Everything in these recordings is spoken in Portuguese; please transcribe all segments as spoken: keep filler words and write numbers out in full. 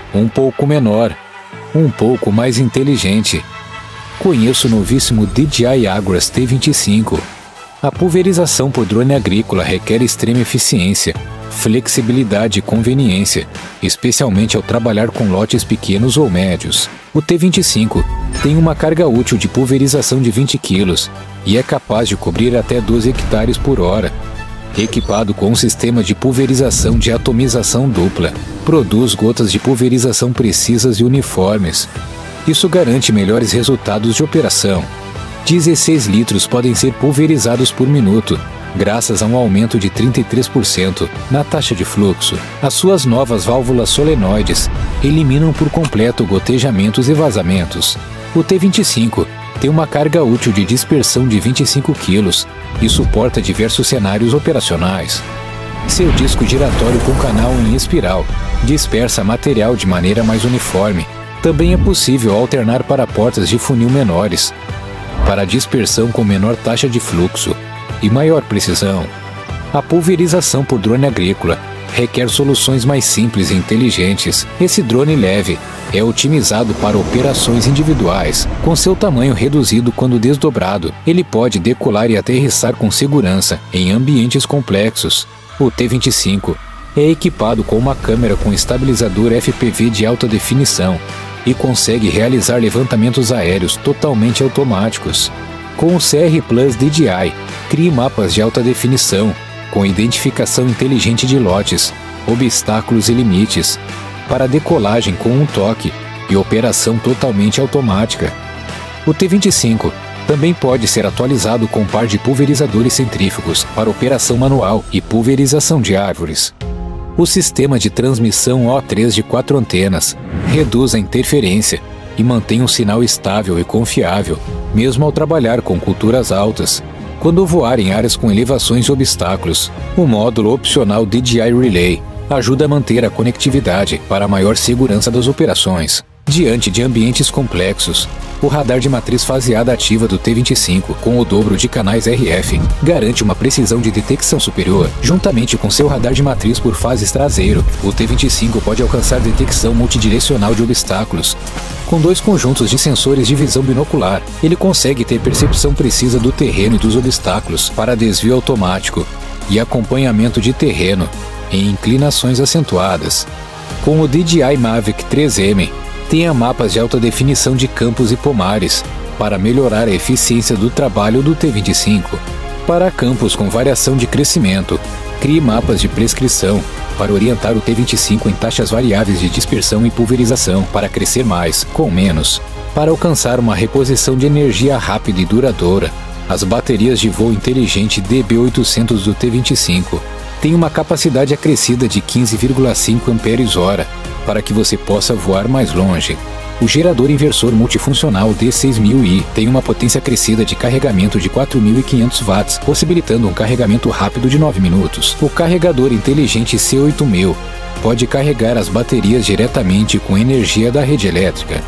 um pouco menor, um pouco mais inteligente. Conheça o novíssimo D J I Agras T vinte e cinco. A pulverização por drone agrícola requer extrema eficiência, flexibilidade e conveniência, especialmente ao trabalhar com lotes pequenos ou médios. O T vinte e cinco tem uma carga útil de pulverização de vinte quilos e é capaz de cobrir até doze hectares por hora. Equipado com um sistema de pulverização de atomização dupla, produz gotas de pulverização precisas e uniformes. Isso garante melhores resultados de operação. dezesseis litros podem ser pulverizados por minuto, graças a um aumento de trinta e três por cento na taxa de fluxo. As suas novas válvulas solenoides eliminam por completo gotejamentos e vazamentos. O T vinte e cinco tem uma carga útil de dispersão de vinte e cinco quilos e suporta diversos cenários operacionais. Seu disco giratório com canal em espiral dispersa material de maneira mais uniforme. Também é possível alternar para portas de funil menores, para dispersão com menor taxa de fluxo e maior precisão. A pulverização por drone agrícola requer soluções mais simples e inteligentes. Esse drone leve é otimizado para operações individuais. Com seu tamanho reduzido quando desdobrado, ele pode decolar e aterrissar com segurança em ambientes complexos. O T vinte e cinco é equipado com uma câmera com estabilizador F P V de alta definição e consegue realizar levantamentos aéreos totalmente automáticos. Com o C R Plus D J I, crie mapas de alta definição, com identificação inteligente de lotes, obstáculos e limites, para decolagem com um toque e operação totalmente automática. O T vinte e cinco também pode ser atualizado com um par de pulverizadores centrífugos para operação manual e pulverização de árvores. O sistema de transmissão O três de quatro antenas reduz a interferência e mantém um sinal estável e confiável, mesmo ao trabalhar com culturas altas. Quando voar em áreas com elevações e obstáculos, o módulo opcional D J I Relay ajuda a manter a conectividade para a maior segurança das operações. Diante de ambientes complexos, o radar de matriz faseada ativa do T vinte e cinco, com o dobro de canais R F, garante uma precisão de detecção superior. Juntamente com seu radar de matriz por fases traseiro, o T vinte e cinco pode alcançar detecção multidirecional de obstáculos. Com dois conjuntos de sensores de visão binocular, ele consegue ter percepção precisa do terreno e dos obstáculos para desvio automático e acompanhamento de terreno em inclinações acentuadas. Com o D J I Mavic três M, tenha mapas de alta definição de campos e pomares para melhorar a eficiência do trabalho do T vinte e cinco. Para campos com variação de crescimento, crie mapas de prescrição para orientar o T vinte e cinco em taxas variáveis de dispersão e pulverização para crescer mais, com menos. Para alcançar uma reposição de energia rápida e duradoura, as baterias de voo inteligente D B oitocentos do T vinte e cinco têm uma capacidade acrescida de quinze vírgula cinco ampères-hora para que você possa voar mais longe. O gerador inversor multifuncional D seis mil i tem uma potência acrescida de carregamento de quatro mil e quinhentos watts, possibilitando um carregamento rápido de nove minutos. O carregador inteligente C oito mil pode carregar as baterias diretamente com energia da rede elétrica.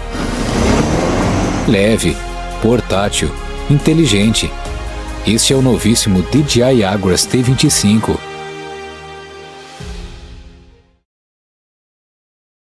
Leve, portátil, inteligente. Este é o novíssimo D J I Agras T vinte e cinco.